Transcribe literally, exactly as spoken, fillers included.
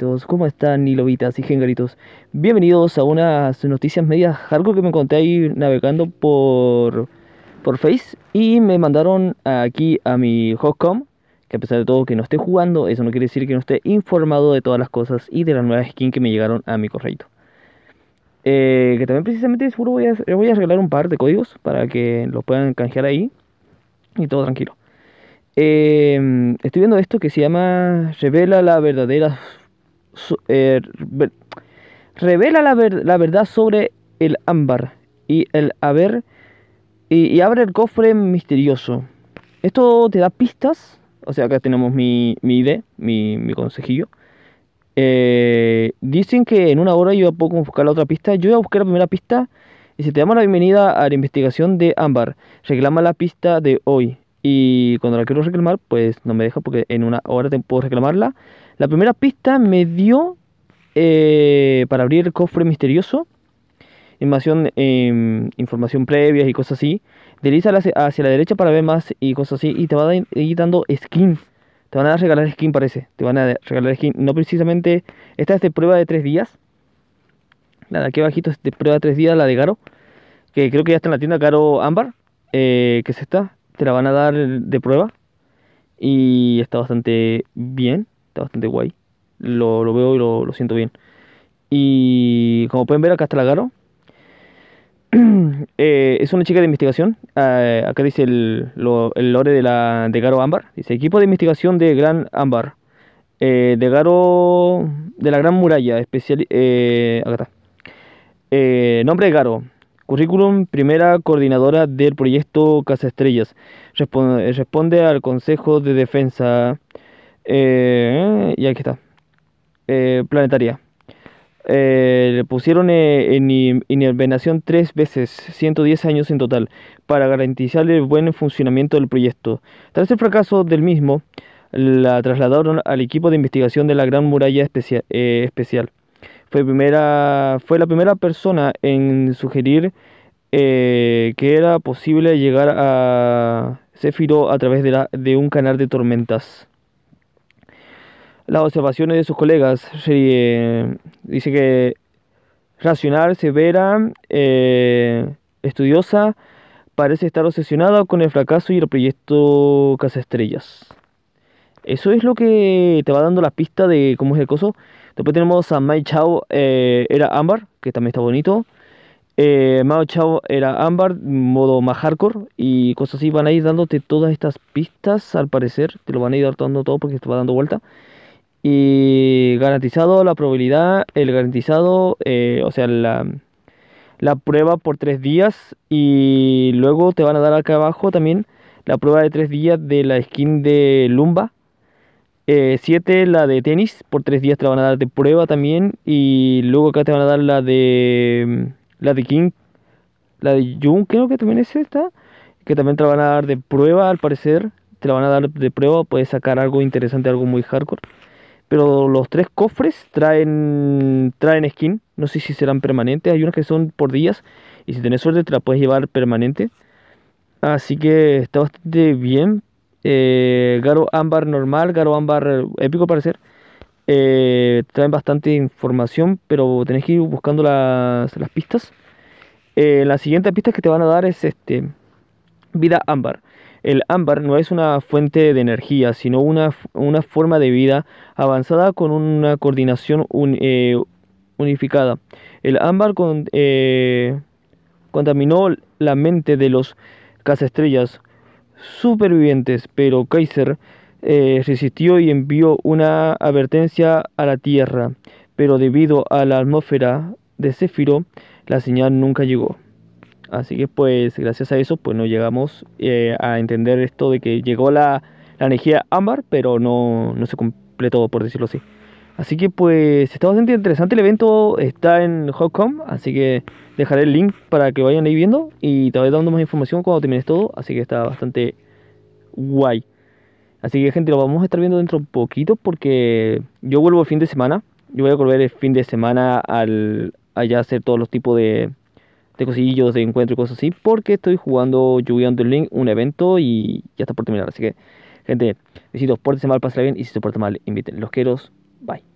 gengaritos, ¿cómo están, ni lobitas y gengaritos? Bienvenidos a unas noticias medias hardcore que me encontré ahí navegando por, por Face y me mandaron aquí a mi hotcom, que a pesar de todo que no esté jugando, eso no quiere decir que no esté informado de todas las cosas y de las nuevas skins que me llegaron a mi correito. Eh, que también precisamente seguro voy a, voy a regalar un par de códigos para que los puedan canjear ahí y todo tranquilo. Eh, estoy viendo esto que se llama Revela la verdadera so- eh, ver- Revela la, ver- la verdad sobre el ámbar y el haber y, y abre el cofre misterioso. Esto te da pistas. O sea, acá tenemos mi, mi I D, mi, mi consejillo. Eh, dicen que en una hora yo puedo buscar la otra pista. Yo voy a buscar la primera pista. Y si te damos la bienvenida a la investigación de ámbar, reclama la pista de hoy. Y cuando la quiero reclamar, pues no me deja porque en una hora te puedo reclamarla. La primera pista me dio eh, para abrir el cofre misterioso. Información, em, información previa y cosas así. Desliza hacia, hacia la derecha para ver más y cosas así. Y te va a ir dando skin. Te van a regalar skin, parece. Te van a regalar skin. No precisamente. Esta es de prueba de tres días. La de aquí abajito es de prueba de tres días, la de Garo. Que creo que ya está en la tienda Garo Ámbar. Eh, que es esta. Te la van a dar de prueba. Y está bastante bien. Está bastante guay. Lo, lo veo y lo, lo siento bien. Y como pueden ver, acá está la Garo. Eh, es una chica de investigación. Eh, acá dice el, lo- el lore de la de Garo Ámbar. Dice equipo de investigación de Gran Ámbar. Eh, de Garo de la Gran Muralla. Especial, eh, acá está. Eh, nombre de Garo. Currículum, primera coordinadora del proyecto Casa Estrellas. Respon- eh, responde al Consejo de Defensa. Eh, y aquí está. Eh, planetaria. Eh, le pusieron eh, en in- inhibernación tres veces, ciento diez años en total, para garantizar el buen funcionamiento del proyecto. Tras el fracaso del mismo, la trasladaron al equipo de investigación de la Gran Muralla Especia- eh, Especial. Fue, primera, fue la primera persona en sugerir eh, que era posible llegar a Céfiro a través de, la- de un canal de tormentas. Las observaciones de sus colegas eh, dice que racional, severa, eh, estudiosa, parece estar obsesionada con el fracaso y el proyecto Casa Estrellas. Eso es lo que te va dando la pista de cómo es el coso. Después tenemos a Mai Chao, eh, era ámbar, que también está bonito. Eh, Mao Chao era ámbar, modo más hardcore y cosas así. Van a ir dándote todas estas pistas, al parecer. Te lo van a ir dando todo porque te va dando vuelta. Y garantizado la probabilidad, el garantizado, eh, o sea, la, la prueba por tres días. Y luego te van a dar acá abajo también la prueba de tres días de la skin de Lumba. Eh, siete la de tenis, por tres días te la van a dar de prueba también. Y luego acá te van a dar la de mm, la de King, la de Jun, creo que también es esta. Que también te la van a dar de prueba al parecer. Te la van a dar de prueba, puedes sacar algo interesante, algo muy hardcore. Pero los tres cofres traen traen skin. No sé si serán permanentes. Hay unos que son por días. Y si tenés suerte te la puedes llevar permanente. Así que está bastante bien. Eh, Garo Ámbar normal, Garo Ámbar épico al parecer. Eh, traen bastante información, pero tenés que ir buscando las, las pistas. Eh, la siguiente pista que te van a dar es este vida ámbar. El ámbar no es una fuente de energía, sino una, f- una forma de vida avanzada con una coordinación un- eh, unificada. El ámbar con, eh, contaminó la mente de los cazaestrellas supervivientes, pero Kaiser eh, resistió y envió una advertencia a la Tierra, pero debido a la atmósfera de Céfiro, la señal nunca llegó. Así que pues gracias a eso pues no llegamos eh, a entender esto de que llegó la, la energía ámbar, pero no, no se completó, por decirlo así. Así que pues está bastante interesante el evento, está en hotcom, así que dejaré el link para que vayan ahí viendo y te voy dando más información cuando termines todo, así que está bastante guay. Así que gente, lo vamos a estar viendo dentro de un poquito porque yo vuelvo el fin de semana, yo voy a volver el fin de semana al allá hacer todos los tipos de de cosillos, de encuentro y cosas así, porque estoy jugando Yu-Gi-Oh! Underlink, un evento y ya está por terminar. Así que, gente, besitos, pórtense mal, pásenla bien y si se portan mal, inviten. Los quiero, bye.